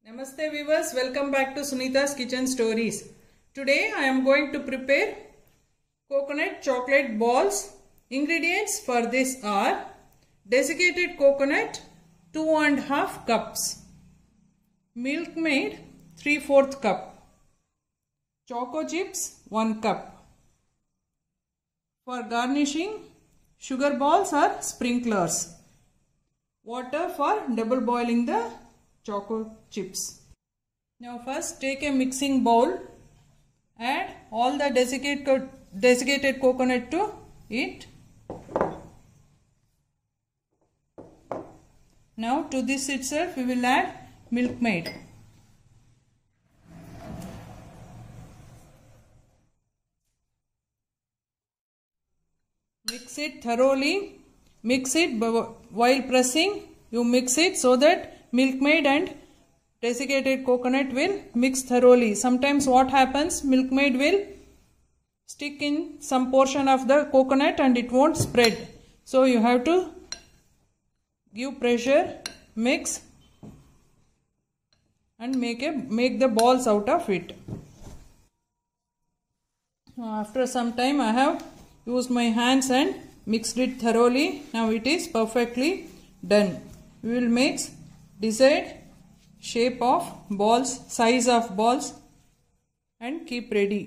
Namaste viewers, welcome back to Sunita's Kitchen Stories. Today I am going to prepare coconut chocolate balls. Ingredients for this are desiccated coconut 2.5 cups, Milkmaid 3/4 cup, choco chips 1 cup. For garnishing, sugar balls or sprinklers. Water for double boiling the choco chips. Now first take a mixing bowl, add all the desiccated coconut to it. Now to this itself we will add Milkmaid. Mix it thoroughly. Mix it while pressing. You mix it so that Milkmaid and desiccated coconut will mix thoroughly. Sometimes what happens, Milkmaid will stick in some portion of the coconut and it won't spread. So you have to give pressure, mix and make the balls out of it. After some time I have used my hands and mixed it thoroughly. Now it is perfectly done. We will mix desired shape of balls, size of balls and keep ready.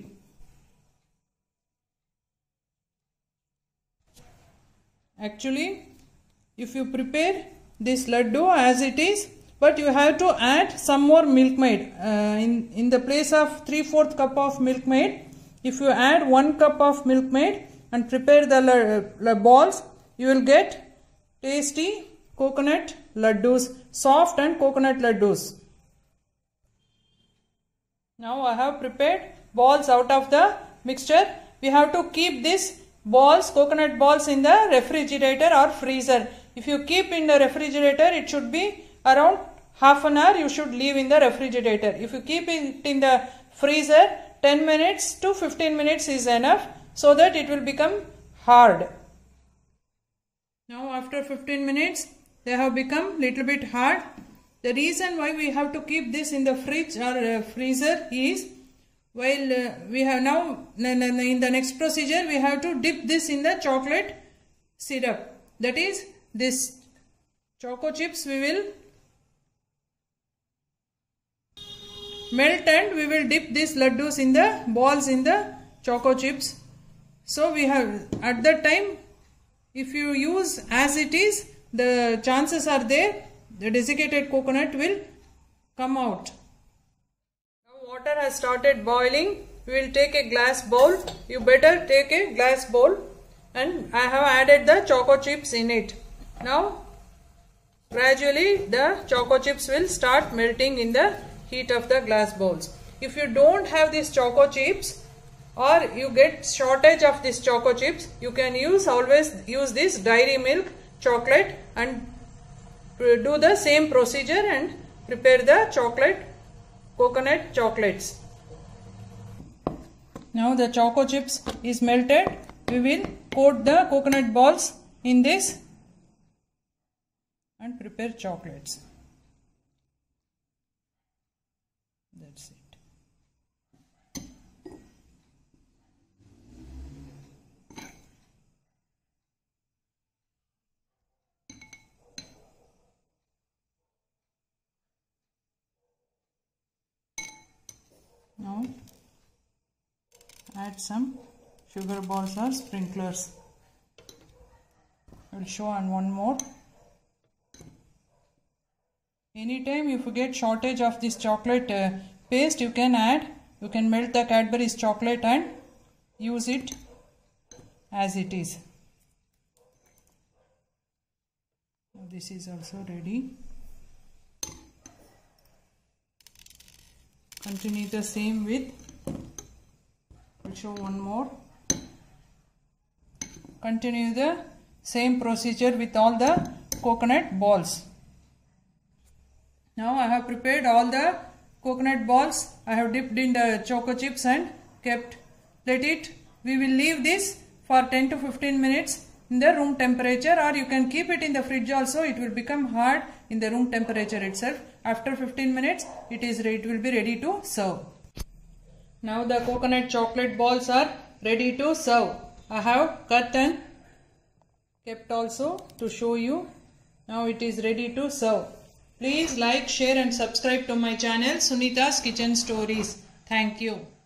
Actually, if you prepare this laddu as it is, but you have to add some more Milkmaid. In the place of 3/4 cup of Milkmaid, if you add 1 cup of Milkmaid and prepare the balls, you will get tasty coconut laddus, soft and coconut laddus. Now I have prepared balls out of the mixture. We have to keep these balls, coconut balls, in the refrigerator or freezer. If you keep in the refrigerator, it should be around half an hour you should leave in the refrigerator. If you keep it in the freezer, 10 minutes to 15 minutes is enough, so that it will become hard. Now after 15 minutes, they have become little bit hard. The reason why we have to keep this in the fridge or freezer is, while we have now in the next procedure, we have to dip this in the chocolate syrup. That is, this choco chips we will melt and we will dip these laddus in the balls in the choco chips. So we have, at that time, if you use as it is, the chances are there the desiccated coconut will come out. Now water has started boiling. We will take a glass bowl. You better take a glass bowl, and I have added the choco chips in it. Now gradually the choco chips will start melting in the heat of the glass bowls. If you don't have these choco chips, or you get shortage of these choco chips, you can always use this dairy milk chocolate and do the same procedure and prepare the coconut chocolates. Now the choco chips is melted. We will coat the coconut balls in this and prepare chocolates. That's it. Now add some sugar balls or sprinklers. I will show on one more. Anytime if you get shortage of this chocolate paste, you can melt the Cadbury's chocolate and use it as it is. Now this is also ready. Continue the same with, I'll show one more. Continue the same procedure with all the coconut balls. Now I have prepared all the coconut balls. I have dipped in the choco chips and kept. We will leave this for 10 to 15 minutes in the room temperature, or you can keep it in the fridge also. It will become hard in the room temperature itself. After 15 minutes, it will be ready to serve. Now the coconut chocolate balls are ready to serve. I have cut and kept also to show you. Now it is ready to serve. Please like, share and subscribe to my channel Sunita's Kitchen Stories. Thank you.